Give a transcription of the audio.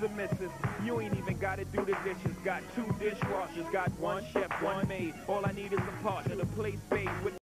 submissive. You ain't even gotta do the dishes. Got 2 dishwashers, got 1 chef, 1 maid. All I need